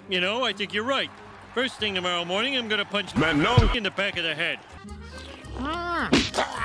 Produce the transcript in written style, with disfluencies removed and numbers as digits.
You know, I think you're right. First thing tomorrow morning, I'm gonna punch Manon in the back of the head.